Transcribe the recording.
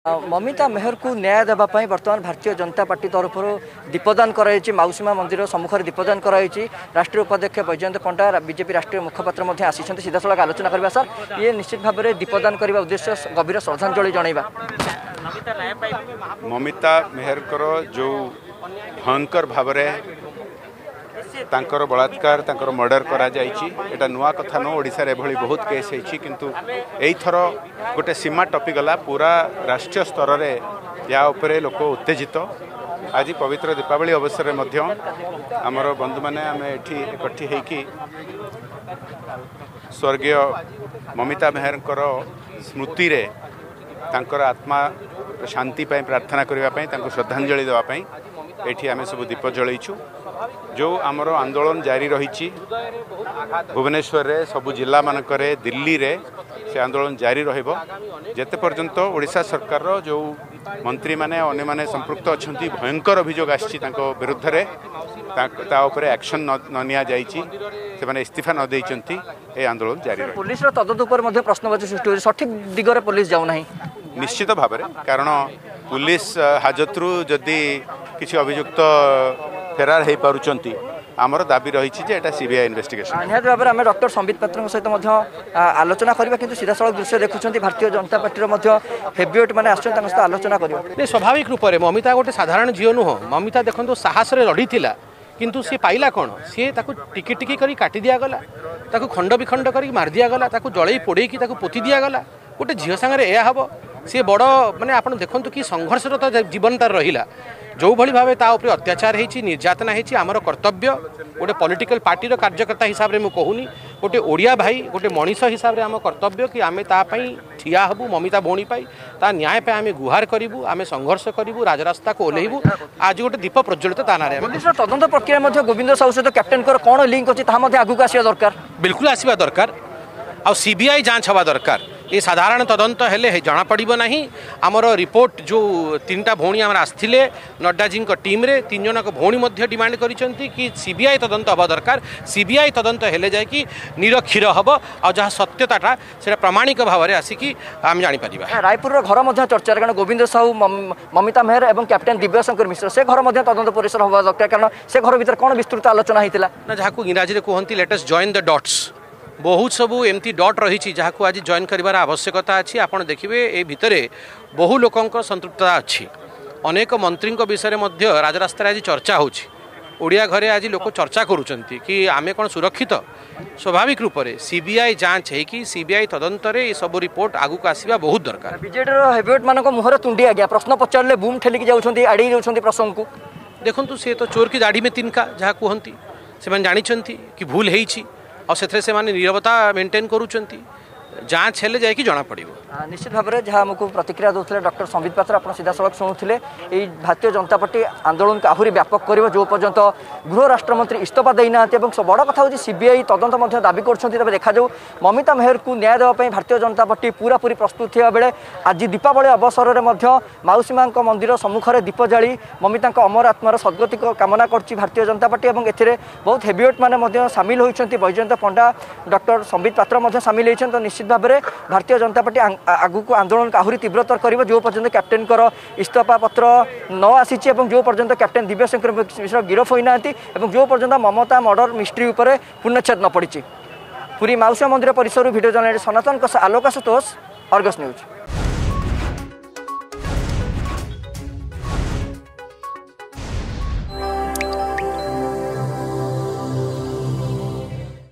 ममिता मेहर को न्याय देवाई बर्तमान भारतीय जनता पार्टी तरफ दीपदान कराई मौसीमा मंदिर सम्मुखें दीपदान कराई राष्ट्रीय उपाध्यक्ष बैजयंत पंडा बीजेपी राष्ट्रीय मुखपात्र आसी सीधा सड़क आलोचना करवा सर ये निश्चित भाव में दीपदान करने उद्देश्य गभीर श्रद्धांजलि जनइबा ममिता मेहर जो भयंकर भाव तांकर बलात्कार तांकर मर्डर करा जाइछि एटा नुआ कथा न ओडिसा रे भली बहुत केस है किंतु एई थर गोटे सीमा टपी गला पूरा राष्ट्रीय स्तर रे या उपरे लोक उत्तेजित आज पवित्र दीपावली अवसर में आमर बंधु मैंने आम एठी एकठी होइकी स्वर्गीय ममिता मेहरकर स्मृति रे तांकर आत्मा शांति पाई प्रार्थना करने तांको श्रद्धांजलि देवाई एठी आमे सब दीप जलैछु जो आमर आंदोलन जारी रही भुवनेश्वर रे सबु जिला मानकरे दिल्ली रे से आंदोलन जारी रहिबो जेते पर्यंत ओडिशा सरकार रो जो मंत्री माने अन्य माने संपृक्त अछंती भयंकर अभियोग आछि तांको विरुद्ध रे ता ऊपर एक्शन न निया जाइछि से माने इस्तीफा न देइचंती ए आंदोलन जारी रही पुलिस रो तदंत ऊपर मध्ये प्रश्नवाची सृष्टि होय सठिक दिगरे पुलिस जाउ नाही निश्चित भाव में कारण पुलिस हाजतरू जदि किसी अभियुक्त फेरार हो पारुचंती आमर दाबी रही है सीबीआई इन्वेस्टिगेशन निहत भाव में आम डॉक्टर संबित पात्र सहित आलोचना करवा किंतु सीधा सड़क दृश्य देखुं भारतीय जनता पार्टी हेवीवेट मैंने आसत आलोचना करवा स्वाभाविक रूप से ममिता गोटे साधारण झील नुह ममिता देखो साहस लड़ी किंतु सी पाइला कौन सी टिकी टिकी कर काटी दिगला खंड विखंड कर मार दिगला जलई पोड़े पोती दिगला गोटे झील सांगे यह हम सी बड़ माने आप देखु कि संघर्षरत जीवन तार रहा जो भाई भाव ताऊपर अत्याचार होती निर्यातना होती आमर कर्तव्य गोटे पॉलिटिकल पार्टी कार्यकर्ता हिसाब से मुझे कहूनी गोटे ओडिया भाई गोटे मनीष हिसाब से आम कर्तव्य कि आम ठिया हबू ममिता भौणी ता न्याय पे आम गुहार करूँ आम संघर्ष करूँ राजरास्ता को ओह्लैबू आज गोटे दीप प्रज्वलित ता ना तदंत प्रक्रिया गोविंद साहू सहित कैप्टेन कौन लिंक अच्छी आगू आसवा दरकार बिल्कुल आसवा दरकार आ सीबीआई जांच हवा दरकार ये साधारण तदंत हेले जना पड़ो ना आमर रिपोर्ट जो तीनटा भौणी आम आसते नड्डा जी टीम रे तीन जनक भौणी डिमांड करिसेंती कि सीबीआई तदंत हवा दरकार सीबीआई तदंत हेले जाए कि निरक्षीर हम आ जहाँ सत्यता से प्रामाणिक भाव में आसिकी आम जापर रायपुर घर चर्चा कारण गोविंद साहू ममिता मेहर और कैप्टेन दिव्यशंकर मिश्र से घर तदंत परिसर हवा दरकार कारण से घर भीतर कौन विस्तृत आलोचना होता ना जहाँ इंग्राजी कहते लेटेस्ट जॉइन द डॉट्स बहुत सबू एमती डट रही जहाँ को आज जॉइन करार आवश्यकता अच्छी आपड़ देखिए ये भितर बहु लोकों संतृप्तता अच्छी अनेक मंत्री विषय में राजरास्तार आज चर्चा होड़िया घरे आज लोक चर्चा करुँच कि आमे कौन सुरक्षित स्वाभाविक रूप से सीबीआई जांच है सीबीआई तदंत ये सब रिपोर्ट आगू आसवा बहुत दरकार बीजेडी हेवीवेट मान मुहर तुंडी आज्ञा प्रश्न पचारे बूम ठेलिकी जाऊँगी आड़ी जाऊँगी प्रसंग को देखु सी तो चोर की दाढ़ी में तिनका जहाँ कहती से जानते कि भूल होती और से माने नीरवता मेंटेन करूचंती जांच हेले जाए कि जना पड़ो निश्चित भाव में जहाँ आमको प्रतिक्रिया दूसरे डॉक्टर संबित पात्र आप सीधा सड़क शुणुते ये भारतीय जनता पार्टी आंदोलन को आहरी व्यापक कर जो पर्यंत गृह राष्ट्रमंत्री इस्तीफा देना बड़ कथा हूँ सीबीआई तदंत दाबी कर देखा ममिता मेहर को न्याय देवाई भारतीय जनता पार्टी पूरा पूरी प्रस्तुत थे बेले आज दीपावली अवसर में मौसीमा मंदिर सम्मुखें दीप जाली ममिता अमर आत्मार सद्गति कामना कर भारतीय जनता पार्टी और ए बहुत हेवीवेट मैंने सामिल होती बैजयंत पंडा डॉक्टर संबित पात्र सामिल होती निश्चित भाव में भारतीय जनता पार्टी आगू को आंदोलन को आहरी तीव्रतर कर जो पर्यंत कैप्टेन इस्तीफा पत्र न आसी जो पर्यंत कैप्टेन दिव्यशंकर मिश्र गिरफ होना जो पर्यंत ममता मर्डर मिस्ट्री उपर पूर्णच्छेद न पड़ी पूरी मौसीमा मंदिर परिसर video journalist Sanatan Alok Ashutosh Argus news.